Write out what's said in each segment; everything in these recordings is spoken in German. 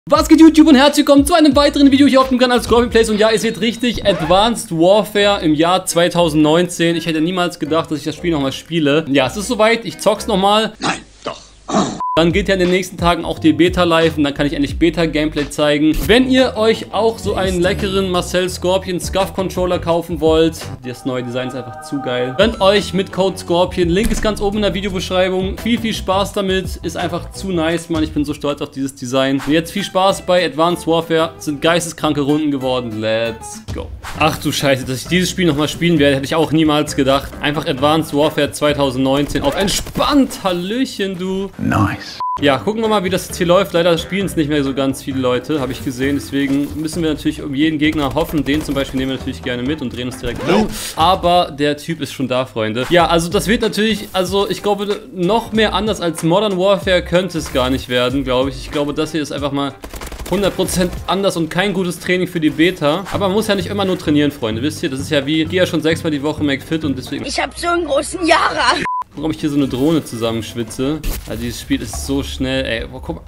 Was geht YouTube und herzlich willkommen zu einem weiteren Video hier auf dem Kanal Scorpion Plays. Und ja, ihr seht richtig, Advanced Warfare im Jahr 2019. Ich hätte niemals gedacht, dass ich das Spiel nochmal spiele. Ja, es ist soweit, ich zock's nochmal. Nein, doch. Dann geht ja in den nächsten Tagen auch die Beta live und dann kann ich endlich Beta-Gameplay zeigen. Wenn ihr euch auch so einen leckeren Marcel Scorpion Scuff Controller kaufen wollt, das neue Design ist einfach zu geil, gönnt euch mit Code Scorpion. Link ist ganz oben in der Videobeschreibung. Viel Spaß damit, ist einfach zu nice, Mann. Ich bin so stolz auf dieses Design. Und jetzt viel Spaß bei Advanced Warfare. Sind geisteskranke Runden geworden. Let's go. Ach du Scheiße, dass ich dieses Spiel nochmal spielen werde, hätte ich auch niemals gedacht. Einfach Advanced Warfare 2019 auf entspannt. Hallöchen, du. Nice. Ja, gucken wir mal, wie das jetzt hier läuft. Leider spielen es nicht mehr so ganz viele Leute, habe ich gesehen. Deswegen müssen wir natürlich um jeden Gegner hoffen. Den zum Beispiel nehmen wir natürlich gerne mit und drehen uns direkt um. Aber der Typ ist schon da, Freunde. Ja, also das wird natürlich, also ich glaube, noch mehr anders als Modern Warfare könnte es gar nicht werden, glaube ich. Ich glaube, das hier ist einfach mal 100% anders und kein gutes Training für die Beta. Aber man muss ja nicht immer nur trainieren, Freunde. Wisst ihr, das ist ja wie, ich gehe ja schon 6-mal die Woche McFit und deswegen... Ich habe so einen großen Jara. Warum ich hier so eine Drohne zusammenschwitze. Also dieses Spiel ist so schnell, ey. Boah, guck mal.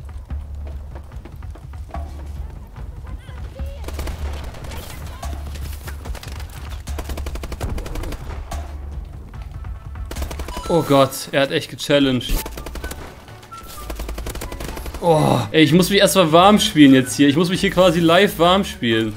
Oh Gott, er hat echt gechallenged. Oh, ey, ich muss mich erstmal warm spielen jetzt hier. Ich muss mich hier quasi live warm spielen.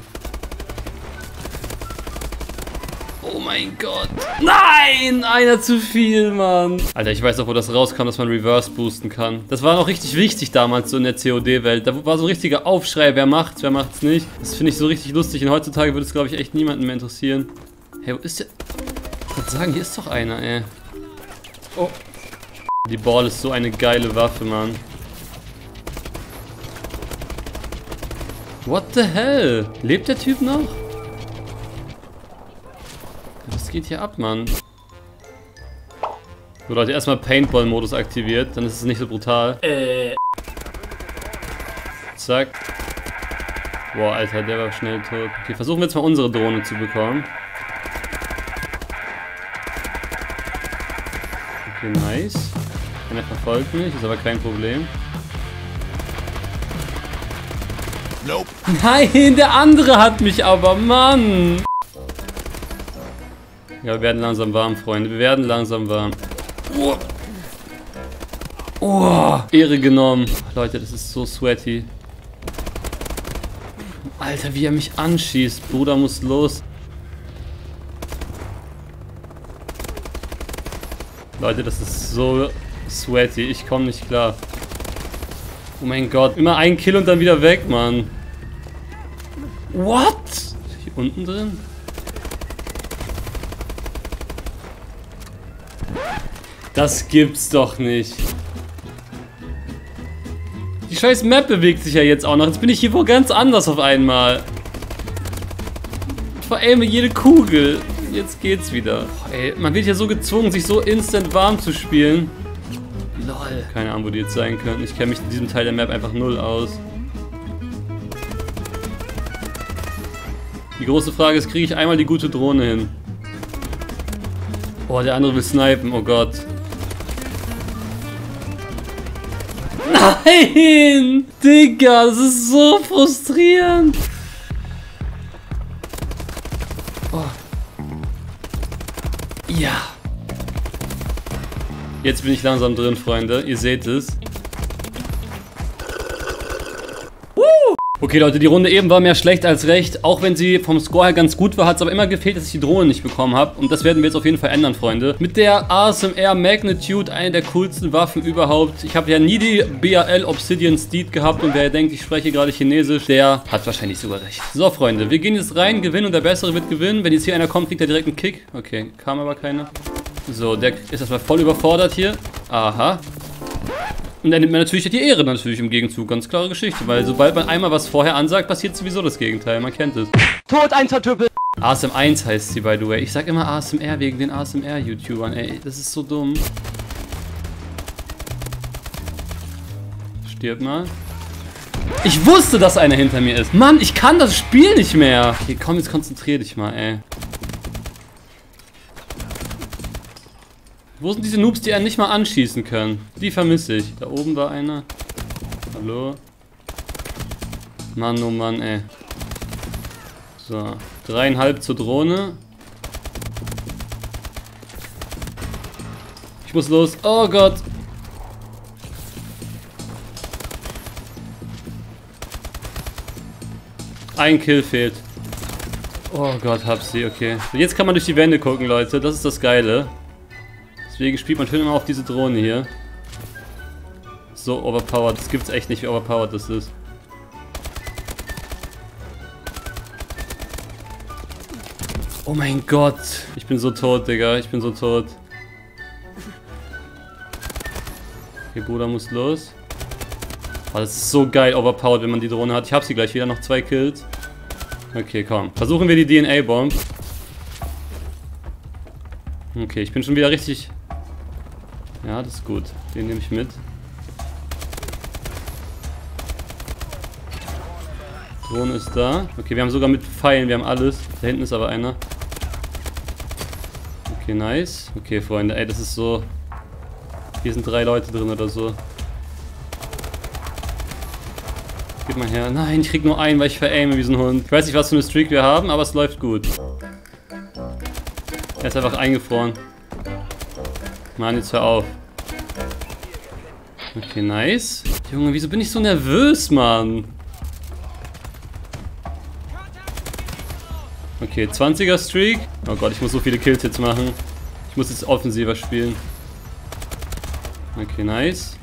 Oh mein Gott. Nein! Einer zu viel, Mann. Alter, ich weiß auch, wo das rauskam, dass man Reverse boosten kann. Das war noch richtig wichtig damals so in der COD-Welt. Da war so ein richtiger Aufschrei, wer macht's nicht. Das finde ich so richtig lustig und heutzutage würde es, glaube ich, echt niemanden mehr interessieren. Hey, wo ist der? Ich würde sagen, hier ist doch einer, ey. Oh. Die Ball ist so eine geile Waffe, Mann. What the hell? Lebt der Typ noch? Was geht hier ab, Mann? So, Leute, erstmal Paintball-Modus aktiviert, dann ist es nicht so brutal. Zack. Boah, Alter, der war schnell tot. Okay, versuchen wir jetzt mal unsere Drohne zu bekommen. Okay, nice. Einer verfolgt mich, ist aber kein Problem. Nope. Nein, der andere hat mich aber, Mann! Ja, wir werden langsam warm, Freunde. Wir werden langsam warm. Oh. Oh, Ehre genommen. Leute, das ist so sweaty. Alter, wie er mich anschießt. Bruder muss los. Leute, das ist so sweaty. Ich komme nicht klar. Oh mein Gott. Immer ein Kill und dann wieder weg, Mann. What? Ist hier unten drin? Das gibt's doch nicht. Die scheiß Map bewegt sich ja jetzt auch noch. Jetzt bin ich hier wo ganz anders auf einmal. Ich veraime jede Kugel. Jetzt geht's wieder. Boah, ey, man wird ja so gezwungen, sich so instant warm zu spielen. Lol. Keine Ahnung, wo die jetzt sein könnten. Ich kenne mich in diesem Teil der Map einfach null aus. Die große Frage ist, kriege ich einmal die gute Drohne hin? Boah, der andere will snipen. Oh Gott. Nein! Digga, das ist so frustrierend. Oh. Ja. Jetzt bin ich langsam drin, Freunde. Ihr seht es. Okay, Leute, die Runde eben war mehr schlecht als recht. Auch wenn sie vom Score her ganz gut war, hat es aber immer gefehlt, dass ich die Drohne nicht bekommen habe. Und das werden wir jetzt auf jeden Fall ändern, Freunde. Mit der ASMR Magnitude, eine der coolsten Waffen überhaupt. Ich habe ja nie die BAL Obsidian Steed gehabt. Und wer denkt, ich spreche gerade Chinesisch, der hat wahrscheinlich sogar recht. So, Freunde, wir gehen jetzt rein, gewinnen und der Bessere wird gewinnen. Wenn jetzt hier einer kommt, kriegt er direkt einen Kick. Okay, kam aber keiner. So, der ist erstmal voll überfordert hier. Aha. Und dann nimmt man natürlich die Ehre natürlich im Gegenzug. Ganz klare Geschichte, weil sobald man einmal was vorher ansagt, passiert sowieso das Gegenteil. Man kennt es. Tot, ein Zertüppel. ASM1 heißt sie, by the way. Ich sag immer ASMR wegen den ASMR-YouTubern, ey. Das ist so dumm. Stirb mal. Ich wusste, dass einer hinter mir ist. Mann, ich kann das Spiel nicht mehr. Okay, komm, jetzt konzentrier dich mal, ey. Wo sind diese Noobs, die einen nicht mal anschießen können? Die vermisse ich. Da oben war einer. Hallo? Mann, oh Mann, ey. So, 3,5 zur Drohne. Ich muss los. Oh Gott. Ein Kill fehlt. Oh Gott, hab sie, okay. Jetzt kann man durch die Wände gucken, Leute. Das ist das Geile. Deswegen spielt man schön immer auf diese Drohne hier. So overpowered. Das gibt's echt nicht, wie overpowered das ist. Oh mein Gott. Ich bin so tot, Digga. Ich bin so tot. Okay, Bruder muss los. Oh, das ist so geil overpowered, wenn man die Drohne hat. Ich hab sie gleich wieder. Noch 2 Kills. Okay, komm. Versuchen wir die DNA-Bomb. Okay, ich bin schon wieder richtig... Ja, das ist gut. Den nehme ich mit. Drohne ist da. Okay, wir haben sogar mit Pfeilen, wir haben alles. Da hinten ist aber einer. Okay, nice. Okay, Freunde, ey, das ist so... Hier sind 3 Leute drin oder so. Gib mal her. Nein, ich krieg nur einen, weil ich veraime wie so ein Hund. Ich weiß nicht, was für eine Streak wir haben, aber es läuft gut. Er ist einfach eingefroren. Mann, jetzt hör auf. Okay, nice. Junge, wieso bin ich so nervös, Mann? Okay, 20er Streak. Oh Gott, ich muss so viele Kills jetzt machen. Ich muss jetzt offensiver spielen. Okay, nice.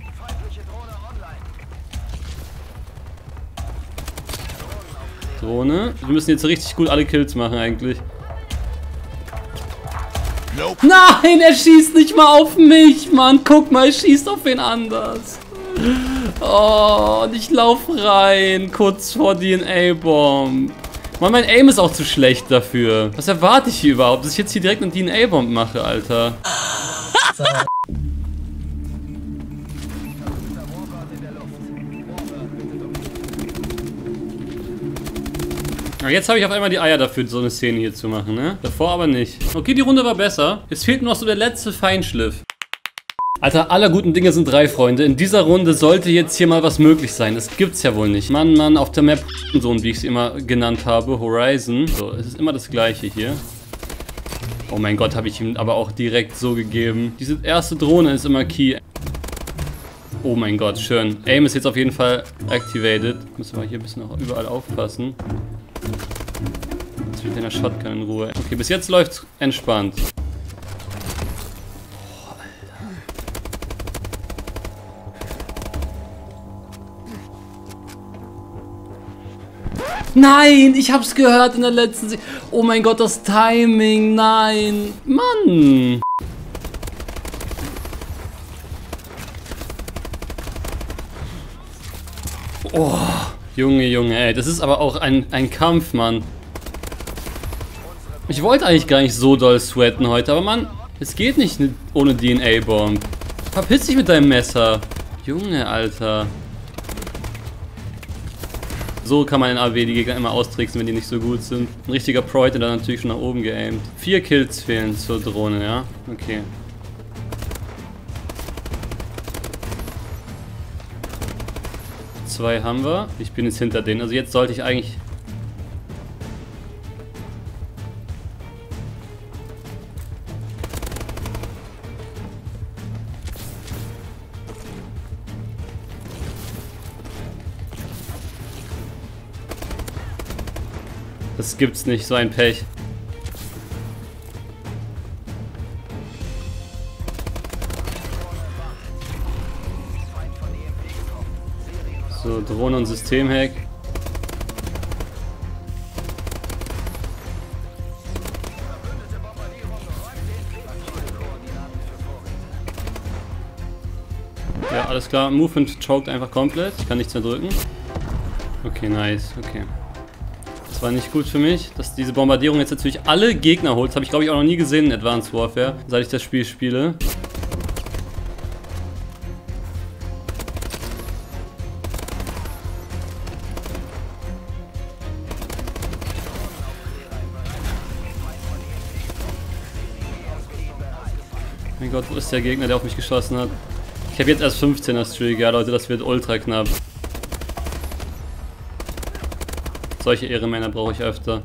Drohne. Wir müssen jetzt richtig gut alle Kills machen eigentlich. Nope. Nein, er schießt nicht mal auf mich, Mann. Guck mal, er schießt auf wen anders. Oh, und ich lauf rein, kurz vor DNA-Bomb. Mann, mein Aim ist auch zu schlecht dafür. Was erwarte ich hier überhaupt? Dass ich jetzt hier direkt eine DNA-Bomb mache, Alter. Jetzt habe ich auf einmal die Eier dafür, so eine Szene hier zu machen, ne? Davor aber nicht. Okay, die Runde war besser. Jetzt fehlt nur noch so der letzte Feinschliff. Alter, aller guten Dinge sind 3, Freunde. In dieser Runde sollte jetzt hier mal was möglich sein. Das gibt's ja wohl nicht. Mann, Mann, auf der Map, so wie ich es immer genannt habe, Horizon. So, es ist immer das Gleiche hier. Oh mein Gott, habe ich ihm aber auch direkt so gegeben. Diese erste Drohne ist immer key. Oh mein Gott, schön. Aim ist jetzt auf jeden Fall activated. Müssen wir hier ein bisschen auch überall aufpassen. Jetzt wird der Shotgun in Ruhe. Okay, bis jetzt läuft's entspannt. Oh, Alter. Nein, ich hab's gehört in der letzten Oh mein Gott, das Timing. Nein. Mann. Oh. Junge, Junge, ey, das ist aber auch ein Kampf, Mann. Ich wollte eigentlich gar nicht so doll sweaten heute, aber Mann, es geht nicht ohne DNA-Bomb. Verpiss dich mit deinem Messer. Junge, Alter. So kann man in AW die Gegner immer austricksen, wenn die nicht so gut sind. Ein richtiger Pro hätte dann natürlich schon nach oben geaimt. 4 Kills fehlen zur Drohne, ja? Okay. Zwei haben wir. Ich bin jetzt hinter denen. Also jetzt sollte ich eigentlich... Das gibt's nicht, so ein Pech. So, Drohne und Systemhack. Ja, alles klar. Movement choked einfach komplett. Ich kann nichts mehr drücken. Okay, nice. Okay. Das war nicht gut für mich, dass diese Bombardierung jetzt natürlich alle Gegner holt. Das habe ich, glaube ich, auch noch nie gesehen in Advanced Warfare, seit ich das Spiel spiele. Mein Gott, wo ist der Gegner, der auf mich geschossen hat? Ich habe jetzt erst 15er Streak, ja Leute, das wird ultra knapp. Solche Ehrenmänner brauche ich öfter.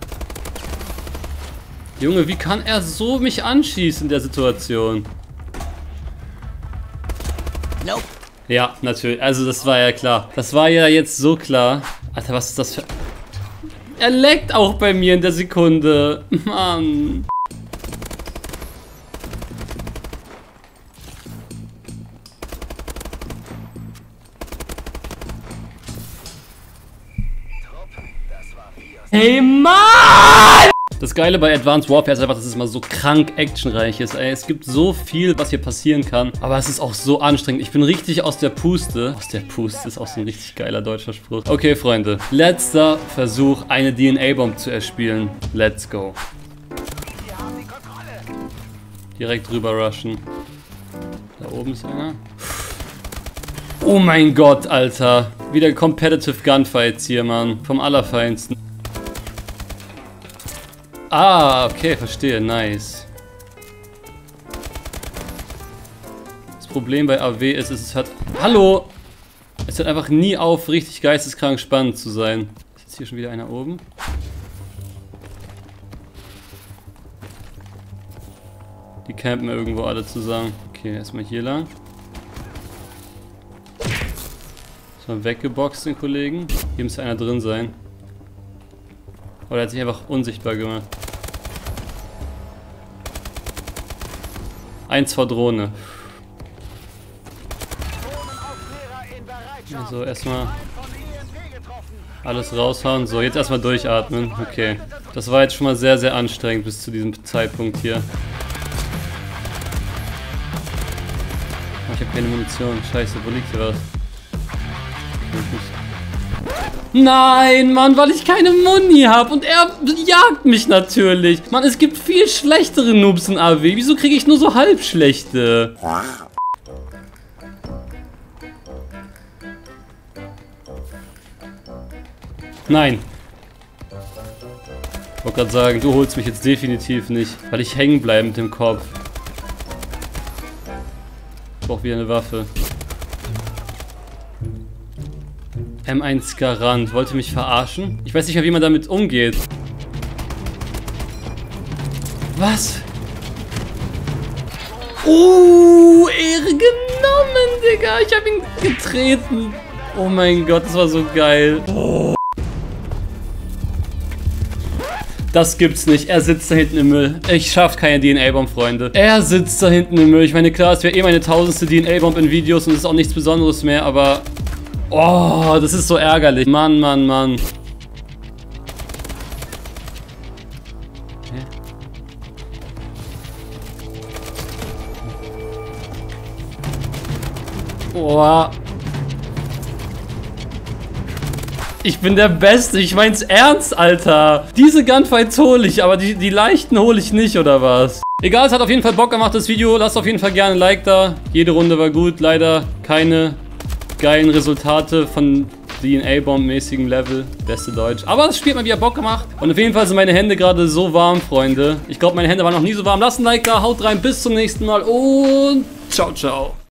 Junge, wie kann er so mich anschießen in der Situation? Nope. Ja, natürlich. Also das war ja klar. Das war ja jetzt so klar. Alter, was ist das für... Er leckt auch bei mir in der Sekunde. Mann. Hey, Mann! Das Geile bei Advanced Warfare ist einfach, dass es mal so krank actionreich ist. Ey, es gibt so viel, was hier passieren kann. Aber es ist auch so anstrengend. Ich bin richtig aus der Puste. Aus der Puste ist auch so ein richtig geiler deutscher Spruch. Okay, Freunde. Letzter Versuch, eine DNA-Bomb zu erspielen. Let's go. Direkt rüber rushen. Da oben ist einer. Oh mein Gott, Alter. Wieder Competitive Gunfights hier, Mann. Vom Allerfeinsten. Ah, okay, verstehe. Nice. Das Problem bei AW ist, es hat... Hallo! Es hört einfach nie auf, richtig geisteskrank spannend zu sein. Ist jetzt hier schon wieder einer oben? Die campen irgendwo alle zusammen. Okay, erstmal hier lang. Ist mal weggeboxt, den Kollegen. Hier müsste einer drin sein. Oder er hat sich einfach unsichtbar gemacht. Eins vor Drohne. Also erstmal alles raushauen. So, jetzt erstmal durchatmen. Okay. Das war jetzt schon mal sehr, sehr anstrengend bis zu diesem Zeitpunkt hier. Oh, ich habe keine Munition. Scheiße, wo liegt hier was? Nein, Mann, weil ich keine Muni habe und er jagt mich natürlich. Mann, es gibt viel schlechtere Noobs in AW. Wieso kriege ich nur so halb schlechte? Nein. Ich wollte gerade sagen, du holst mich jetzt definitiv nicht, weil ich hängen bleibe mit dem Kopf. Ich brauche wieder eine Waffe. M1 Garant. Wollte mich verarschen? Ich weiß nicht mehr, wie man damit umgeht. Was? Ehre genommen, Digga. Ich habe ihn getreten. Oh mein Gott, das war so geil. Oh. Das gibt's nicht. Er sitzt da hinten im Müll. Ich schaff keine DNA-Bomb, Freunde. Er sitzt da hinten im Müll. Ich meine, klar, es wäre eh meine 1000. DNA-Bomb in Videos und es ist auch nichts Besonderes mehr, aber... Oh, das ist so ärgerlich. Mann, Mann, Mann. Oh. Ich bin der Beste. Ich mein's ernst, Alter. Diese Gunfights hole ich, aber die leichten hole ich nicht, oder was? Egal, es hat auf jeden Fall Bock gemacht, das Video. Lasst auf jeden Fall gerne ein Like da. Jede Runde war gut. Leider keine geilen Resultate von DNA-Bomb-mäßigem Level. Beste Deutsch. Aber das Spiel hat mir wieder Bock gemacht. Und auf jeden Fall sind meine Hände gerade so warm, Freunde. Ich glaube, meine Hände waren noch nie so warm. Lasst ein Like da, haut rein. Bis zum nächsten Mal und ciao, ciao.